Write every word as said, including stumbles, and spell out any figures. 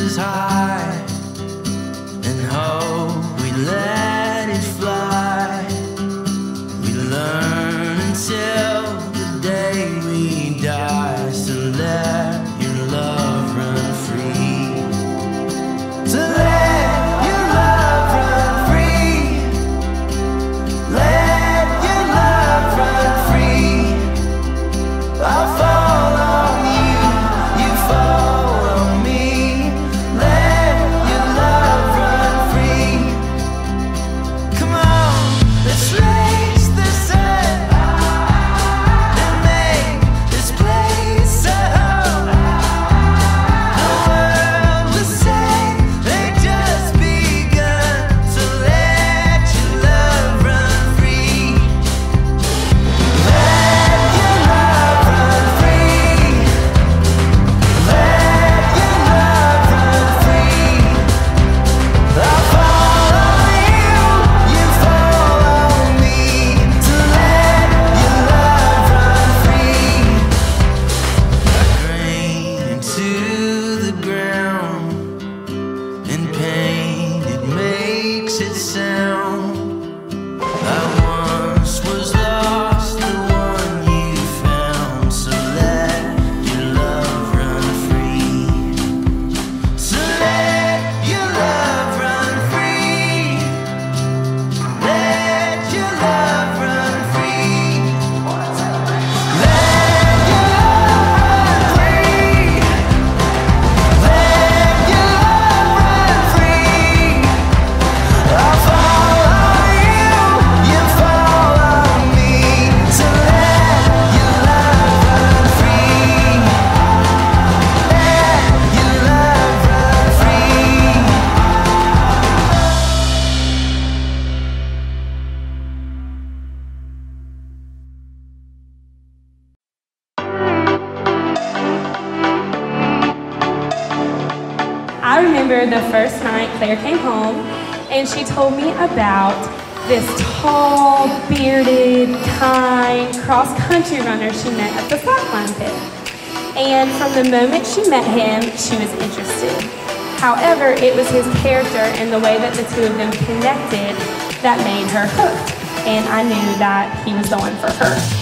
is high, and hope we let it fly. We learn until the day we die. So let your love run free. So let your love run free. Let your love run free. I'll fall on you, you fall on me. Let your love run free. Come on, let's raise the sun and make this place a home. The world will say they just begun. So let your love run free. Let your love run free. Let your love run free. I'll fall on you, you fall on me. So let your love run free. Like rain into the ground, in pain it makes it sound. I once was lost, the one you found. So let your love run free. So let your love run free. Let your love run free. Let your love run free. Let your love run free. I'll fall on you, you fall on me. So let your love run free. Let your love run free. I remember the first night Claire came home and she told me about this tall, bearded, kind cross-country runner she met at the slackline pit. And from the moment she met him, she was interested. However, it was his character and the way that the two of them connected that made her hooked. And I knew that he was the one for her.